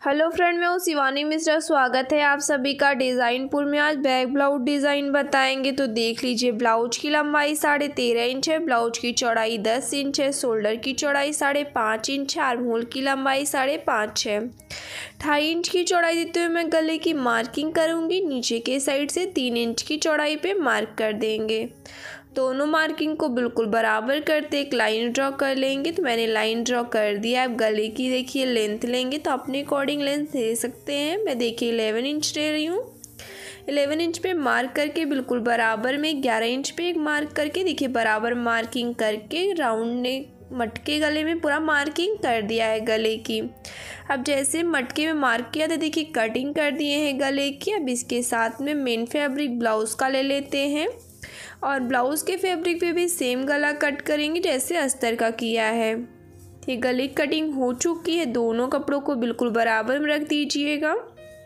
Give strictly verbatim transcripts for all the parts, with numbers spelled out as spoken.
Hello friend, मैं हूँ शिवानी मिश्रा। स्वागत है आप सभी का डिज़ाइनपुर में। आज बैक ब्लाउज डिज़ाइन बताएंगे। तो देख लीजिए, ब्लाउज की लंबाई साढ़े तेरह इंच है, ब्लाउज की चौड़ाई दस इंच है, शोल्डर की चौड़ाई साढ़े पाँच इंच है, आर्म होल की लंबाई साढ़े पाँच है। ढाई इंच की चौड़ाई देते हुए मैं गले की मार्किंग करूँगी। नीचे के साइड से तीन इंच की चौड़ाई पे मार्क कर देंगे। दोनों मार्किंग को बिल्कुल बराबर करते एक लाइन ड्रॉ कर लेंगे। तो मैंने लाइन ड्रॉ कर दिया। आप गले की देखिए लेंथ लेंगे तो अपने अकॉर्डिंग लेंथ दे सकते हैं। मैं देखिए इलेवन इंच ले रही हूँ। इलेवन इंच पे मार्क करके बिल्कुल बराबर में ग्यारह इंच पे एक मार्क करके देखिए बराबर मार्किंग करके राउंड ने मटके गले में पूरा मार्किंग कर दिया है गले की। अब जैसे मटके में मार्क किया तो देखिए कटिंग कर दिए हैं गले की। अब इसके साथ में मेन फैब्रिक ब्लाउज़ का ले लेते हैं और ब्लाउज़ के फैब्रिक पे भी सेम गला कट करेंगे जैसे अस्तर का किया है। ये गले की कटिंग हो चुकी है। दोनों कपड़ों को बिल्कुल बराबर में रख दीजिएगा।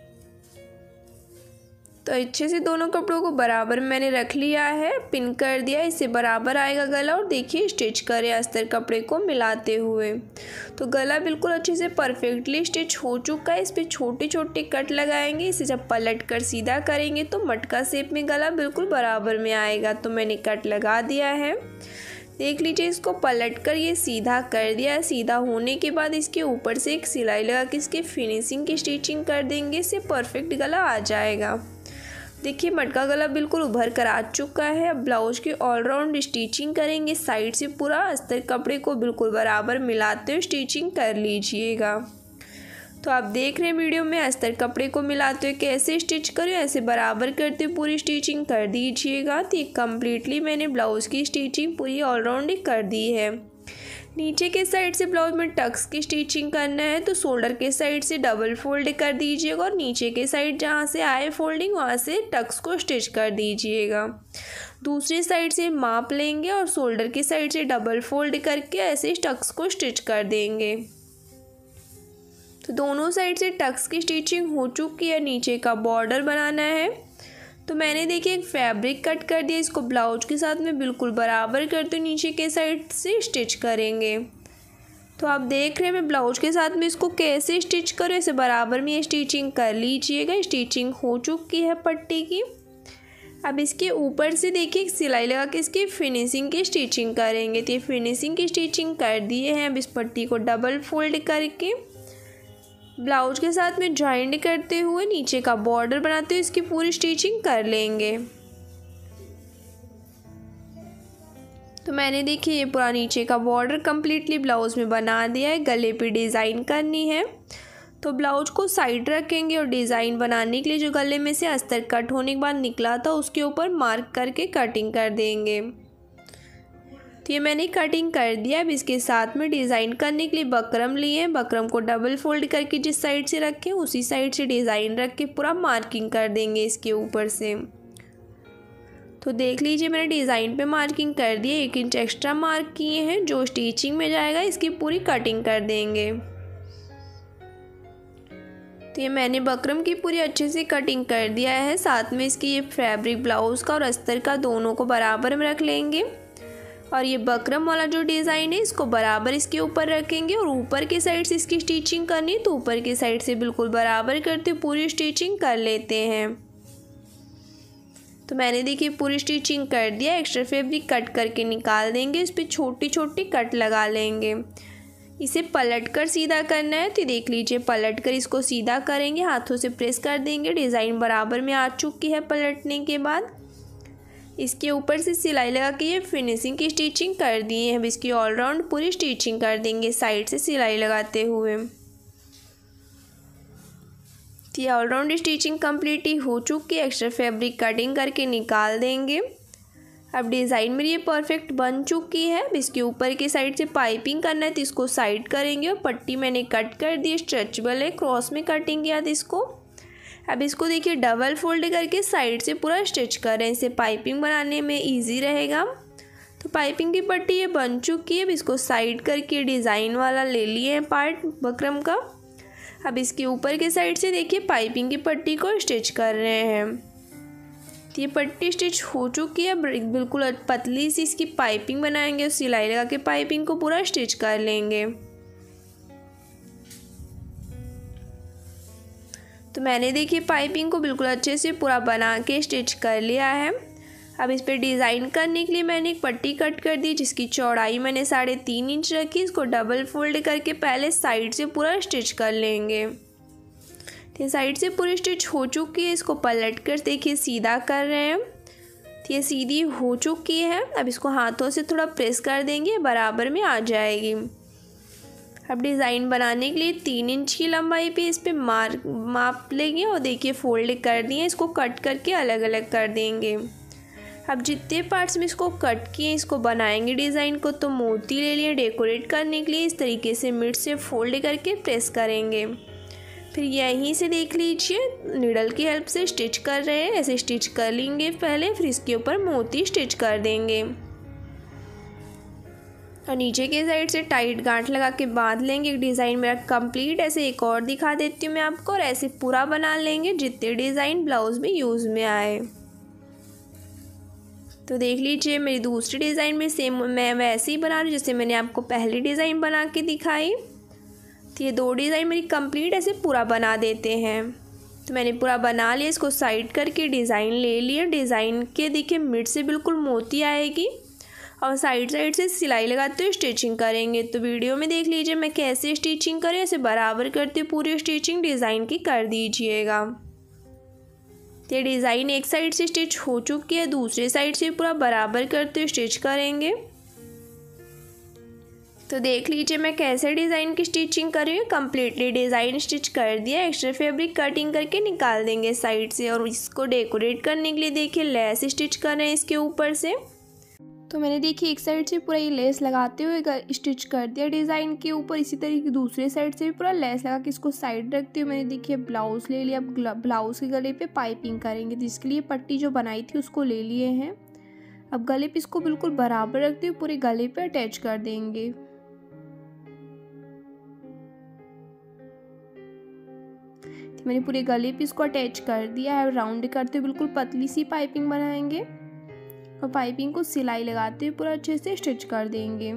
तो अच्छे से दोनों कपड़ों को बराबर मैंने रख लिया है, पिन कर दिया। इससे बराबर आएगा गला और देखिए स्टिच करें अस्तर कपड़े को मिलाते हुए। तो गला बिल्कुल अच्छे से परफेक्टली स्टिच हो चुका है। इस पर छोटे छोटे कट लगाएंगे। इसे जब पलट कर सीधा करेंगे तो मटका शेप में गला बिल्कुल बराबर में आएगा। तो मैंने कट लगा दिया है। देख लीजिए, इसको पलट कर ये सीधा कर दिया। सीधा होने के बाद इसके ऊपर से एक सिलाई लगा के इसके फिनिशिंग की स्टिचिंग कर देंगे। इससे परफेक्ट गला आ जाएगा। देखिए मटका गला बिल्कुल उभर कर आ चुका है। अब ब्लाउज की ऑलराउंड स्टिचिंग करेंगे। साइड से पूरा अस्तर कपड़े को बिल्कुल बराबर मिलाते हुए स्टिचिंग कर लीजिएगा। तो आप देख रहे हैं वीडियो में अस्तर कपड़े को मिलाते हुए कैसे स्टिच करें, ऐसे बराबर करते हुए पूरी स्टिचिंग कर दीजिएगा। तो कम्प्लीटली मैंने ब्लाउज़ की स्टिचिंग पूरी ऑलराउंड कर दी है। नीचे के साइड से ब्लाउज में टक्स की स्टिचिंग करना है तो शोल्डर के साइड से डबल फोल्ड कर दीजिएगा और नीचे के साइड जहाँ से आए फोल्डिंग वहाँ से टक्स को स्टिच कर दीजिएगा। दूसरी साइड से माप लेंगे और शोल्डर के साइड से डबल फोल्ड करके ऐसे टक्स को स्टिच कर देंगे। तो दोनों साइड से टक्स की स्टिचिंग हो चुकी है। नीचे का बॉर्डर बनाना है तो मैंने देखिए एक फैब्रिक कट कर दिया। इसको ब्लाउज के साथ में बिल्कुल बराबर करते नीचे के साइड से स्टिच करेंगे। तो आप देख रहे हैं मैं ब्लाउज के साथ में इसको कैसे स्टिच करूँ, ऐसे बराबर में ये स्टिचिंग कर लीजिएगा। स्टिचिंग हो चुकी है पट्टी की। अब इसके ऊपर से देखिए एक सिलाई लगा के इसकी फिनिशिंग की स्टिचिंग करेंगे। तो ये फिनिशिंग की स्टिचिंग कर दिए हैं। अब इस पट्टी को डबल फोल्ड करके ब्लाउज के साथ में जॉइंट करते हुए नीचे का बॉर्डर बनाते हुए इसकी पूरी स्टिचिंग कर लेंगे। तो मैंने देखिए ये पूरा नीचे का बॉर्डर कम्प्लीटली ब्लाउज में बना दिया है। गले पे डिज़ाइन करनी है तो ब्लाउज को साइड रखेंगे और डिज़ाइन बनाने के लिए जो गले में से अस्तर कट होने के बाद निकला था उसके ऊपर मार्क करके कटिंग कर देंगे। तो ये मैंने कटिंग कर दिया। अब इसके साथ में डिज़ाइन करने के लिए बकरम लिए हैं। बकरम को डबल फोल्ड करके जिस साइड से रखें उसी साइड से डिज़ाइन रख के पूरा मार्किंग कर देंगे इसके ऊपर से। तो देख लीजिए मैंने डिज़ाइन पे मार्किंग कर दी है। एक इंच एक्स्ट्रा मार्क किए हैं। जो स्टिचिंग में जाएगा इसकी पूरी कटिंग कर देंगे। तो ये मैंने बकरम की पूरी अच्छे से कटिंग कर दिया है। साथ में इसकी ये फैब्रिक ब्लाउज़ का और अस्तर का दोनों को बराबर में रख लेंगे और ये बकरम वाला जो डिज़ाइन है इसको बराबर इसके ऊपर रखेंगे और ऊपर के साइड से इसकी स्टिचिंग करनी है तो ऊपर के साइड से बिल्कुल बराबर करते पूरी स्टिचिंग कर लेते हैं। तो मैंने देखिए पूरी स्टिचिंग कर दिया। एक्स्ट्रा फैब्रिक कट करके निकाल देंगे। इस पर छोटी छोटी कट लगा लेंगे। इसे पलट कर सीधा करना है तो देख लीजिए पलट कर इसको सीधा करेंगे। हाथों से प्रेस कर देंगे। डिज़ाइन बराबर में आ चुकी है। पलटने के बाद इसके ऊपर से सिलाई लगा के ये फिनिशिंग की स्टिचिंग कर दी है। अब इसकी ऑलराउंड पूरी स्टिचिंग कर देंगे साइड से सिलाई लगाते हुए। तो ये ऑलराउंड स्टिचिंग कंप्लीट ही हो चुकी है। एक्स्ट्रा फैब्रिक कटिंग करके निकाल देंगे। अब डिज़ाइन मेरी ये परफेक्ट बन चुकी है। अब इसके ऊपर के साइड से पाइपिंग करना है तो इसको साइड करेंगे और पट्टी मैंने कट कर दी। स्ट्रेचेबल है, क्रॉस में कटिंग किया था इसको। अब इसको देखिए डबल फोल्ड करके साइड से पूरा स्टिच करें। इसे पाइपिंग बनाने में इजी रहेगा। तो पाइपिंग की पट्टी ये बन चुकी है। अब इसको साइड करके डिज़ाइन वाला ले लिए हैं पार्ट बकरम का। अब इसके ऊपर के साइड से देखिए पाइपिंग की पट्टी को स्टिच कर रहे हैं। तो ये पट्टी स्टिच हो चुकी है। बिल्कुल पतली सी इसकी पाइपिंग बनाएंगे और सिलाई लगा के पाइपिंग को पूरा स्टिच कर लेंगे। तो मैंने देखिए पाइपिंग को बिल्कुल अच्छे से पूरा बना के स्टिच कर लिया है। अब इस पर डिज़ाइन करने के लिए मैंने एक पट्टी कट कर दी जिसकी चौड़ाई मैंने साढ़े तीन इंच रखी। इसको डबल फोल्ड करके पहले साइड से पूरा स्टिच कर लेंगे। तो साइड से पूरी स्टिच हो चुकी है, इसको पलट कर देखिए सीधा कर रहे हैं। तो ये सीधी हो चुकी है। अब इसको हाथों से थोड़ा प्रेस कर देंगे, बराबर में आ जाएगी। अब डिज़ाइन बनाने के लिए तीन इंच की लंबाई पे इस पर मार्क माप लेंगे और देखिए फोल्ड कर दिए। इसको कट करके अलग अलग कर देंगे। अब जितने पार्ट्स में इसको कट किए इसको बनाएंगे डिज़ाइन को। तो मोती ले लिए डेकोरेट करने के लिए, इस तरीके से मिड से फोल्ड करके प्रेस करेंगे। फिर यहीं से देख लीजिए नीडल की हेल्प से स्टिच कर रहे हैं। ऐसे स्टिच कर लेंगे पहले, फिर इसके ऊपर मोती स्टिच कर देंगे और नीचे के साइड से टाइट गांठ लगा के बांध लेंगे। डिज़ाइन मेरा कंप्लीट। ऐसे एक और दिखा देती हूँ मैं आपको, और ऐसे पूरा बना लेंगे जितने डिज़ाइन ब्लाउज में यूज़ में आए। तो देख लीजिए मेरी दूसरी डिज़ाइन में सेम मैं वैसे ही बना रही हूँ जैसे मैंने आपको पहली डिज़ाइन बना के दिखाई। तो ये दो डिज़ाइन मेरी कंप्लीट ऐसे पूरा बना देते हैं। तो मैंने पूरा बना लिया, इसको साइड करके डिज़ाइन ले लिया। डिज़ाइन के देखिए मिड से बिल्कुल मोती आएगी और साइड साइड से सिलाई लगाते हुए स्टिचिंग करेंगे। तो वीडियो में देख लीजिए मैं कैसे स्टिचिंग करें। ऐसे बराबर करते पूरी स्टिचिंग डिज़ाइन की कर दीजिएगा। ये डिज़ाइन एक साइड से स्टिच हो चुकी है, दूसरे साइड से पूरा बराबर करते हुए स्टिच करेंगे। तो देख लीजिए मैं कैसे डिज़ाइन की स्टिचिंग कर रही हूँ। कम्प्लीटली डिज़ाइन स्टिच कर दिया। एक्स्ट्रा फैब्रिक कटिंग करके निकाल देंगे साइड से। और इसको डेकोरेट करने के लिए देखिए लेस स्टिच कर रहे हैं इसके ऊपर से। तो मैंने देखिए एक साइड से पूरा ये लेस लगाते हुए स्टिच कर दिया डिज़ाइन के ऊपर। इसी तरीके दूसरे साइड से भी पूरा लेस लगा के इसको साइड रखते हुए मैंने देखिए ब्लाउज़ ले लिया। अब ब्लाउज़ के गले पे पाइपिंग करेंगे, जिसके लिए पट्टी जो बनाई थी उसको ले लिए हैं। अब गले पे इसको बिल्कुल बराबर रखते हुए पूरे गले पे अटैच कर देंगे। तो मैंने पूरे गले पे इसको अटैच कर दिया है। राउंड करते हुए बिल्कुल पतली सी पाइपिंग बनाएंगे और पाइपिंग को सिलाई लगाते हुए पूरा अच्छे से स्टिच कर देंगे।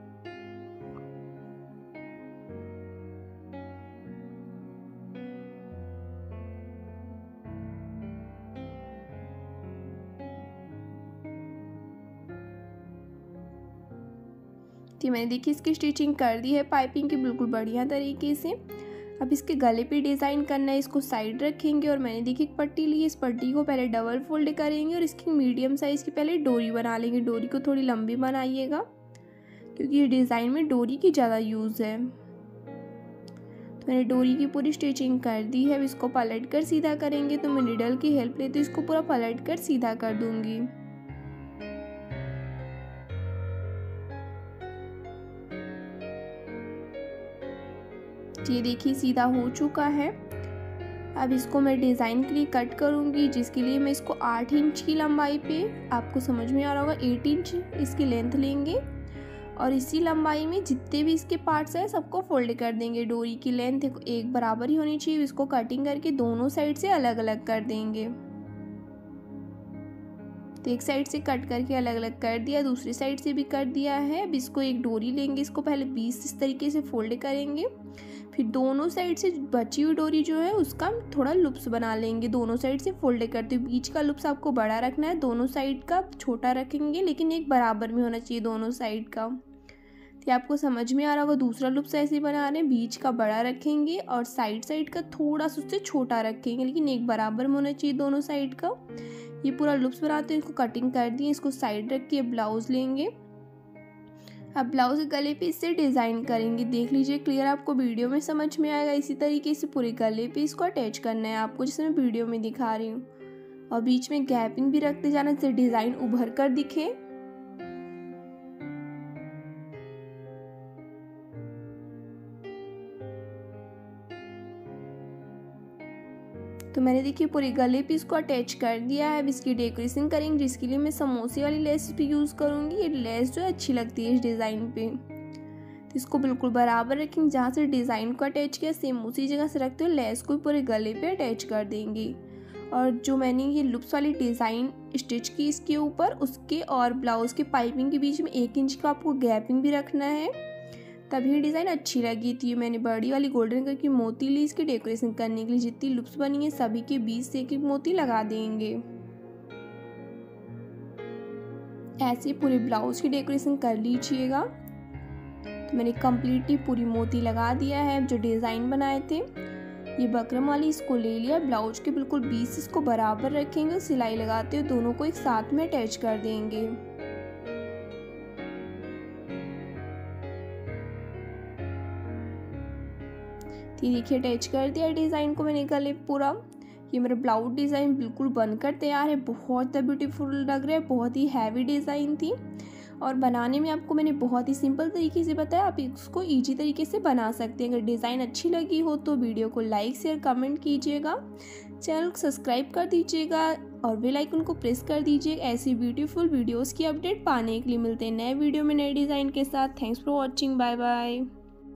तो मैंने देखिए इसकी स्टिचिंग कर दी है पाइपिंग की बिल्कुल बढ़िया तरीके से। अब इसके गले पे डिज़ाइन करना है, इसको साइड रखेंगे और मैंने देखिए एक पट्टी ली। इस पट्टी को पहले डबल फोल्ड करेंगे और इसकी मीडियम साइज़ की पहले डोरी बना लेंगे। डोरी को थोड़ी लंबी बनाइएगा क्योंकि ये डिज़ाइन में डोरी की ज़्यादा यूज़ है। तो मैंने डोरी की पूरी स्टिचिंग कर दी है। अब इसको पलट कर सीधा करेंगे। तो मैं निडल की हेल्प लेती हूँ, इसको पूरा पलट कर सीधा कर दूँगी। ये देखिए सीधा हो चुका है। अब इसको मैं डिज़ाइन के लिए कट करूँगी, जिसके लिए मैं इसको आठ इंच की लंबाई पे, आपको समझ में आ रहा होगा, आठ इंच इसकी लेंथ लेंगे और इसी लंबाई में जितने भी इसके पार्ट्स हैं सबको फोल्ड कर देंगे। डोरी की लेंथ एक बराबर ही होनी चाहिए। इसको कटिंग करके दोनों साइड से अलग अलग कर देंगे। तो एक साइड से कट करके अलग अलग कर दिया, दूसरी साइड से भी कर दिया है। अब इसको एक डोरी लेंगे, इसको पहले बीस इस तरीके से फोल्ड करेंगे। फिर दोनों साइड से बची हुई डोरी जो है उसका थोड़ा लूप्स बना लेंगे। दोनों साइड से फोल्ड करते हुए बीच का लूप्स आपको बड़ा रखना है, दोनों साइड का छोटा रखेंगे, लेकिन एक बराबर में होना चाहिए दोनों साइड का। तो आपको समझ में आ रहा होगा। दूसरा लूप्स ऐसे बना रहे हैं, बीच का बड़ा रखेंगे और साइड साइड का थोड़ा सा उससे छोटा रखेंगे, लेकिन एक बराबर में होना चाहिए दोनों साइड का। ये पूरा लूप्स बनाते हैं, इसको कटिंग कर दिए, इसको साइड रख के ब्लाउज लेंगे। अब ब्लाउज के गले पे इससे डिज़ाइन करेंगे। देख लीजिए क्लियर, आपको वीडियो में समझ में आएगा। इसी तरीके से पूरे गले पे इसको अटैच करना है आपको, जिससे मैं वीडियो में दिखा रही हूँ। और बीच में गैपिंग भी रखते जाना जिससे डिज़ाइन उभर कर दिखे। तो मैंने देखिए पूरे गले पे इसको अटैच कर दिया है। अब इसकी डेकोरेशन करेंगे, जिसके लिए मैं समोसे वाली लेस भी यूज़ करूँगी। ये लेस जो है अच्छी लगती है इस डिज़ाइन पे। तो इसको बिल्कुल बराबर रखेंगे, जहाँ से डिज़ाइन को अटैच किया सेम उसी जगह से रखते हुए लेस को पूरे गले पे अटैच कर देंगे। और जो मैंने ये लुप्स वाली डिज़ाइन स्टिच की इसके ऊपर, उसके और ब्लाउज़ के पाइपिंग के बीच में एक इंच का आपको गैपिंग भी रखना है, तभी ये डिज़ाइन अच्छी लगी थी। मैंने बड़ी वाली गोल्डन कलर की मोती ली इसकी डेकोरेशन करने के लिए। जितनी लुप्स बनी है सभी के बीच से एक एक मोती लगा देंगे। ऐसे पूरे ब्लाउज की डेकोरेशन कर लीजिएगा। तो मैंने कम्प्लीटली पूरी मोती लगा दिया है। जो डिज़ाइन बनाए थे ये बकरम वाली इसको ले लिया। ब्लाउज के बिल्कुल बीच से इसको बराबर रखेंगे। सिलाई लगाते हुए दोनों को एक साथ में अटैच कर देंगे। ये देखिए अटैच कर दिया डिज़ाइन को मैंने गले पूरा। ये मेरा ब्लाउज डिज़ाइन बिल्कुल बनकर तैयार है। बहुत ब्यूटीफुल लग रहा है। बहुत ही हैवी डिज़ाइन थी और बनाने में आपको मैंने बहुत ही सिंपल तरीके से बताया। आप इसको इजी तरीके से बना सकते हैं। अगर डिज़ाइन अच्छी लगी हो तो वीडियो को लाइक शेयर कमेंट कीजिएगा। चैनल को सब्सक्राइब कर दीजिएगा और बेल आइकन को प्रेस कर दीजिएगा। ऐसी ब्यूटीफुल वीडियोस की अपडेट पाने के लिए मिलते हैं नए वीडियो में नए डिज़ाइन के साथ। Thanks for watching. Bye bye.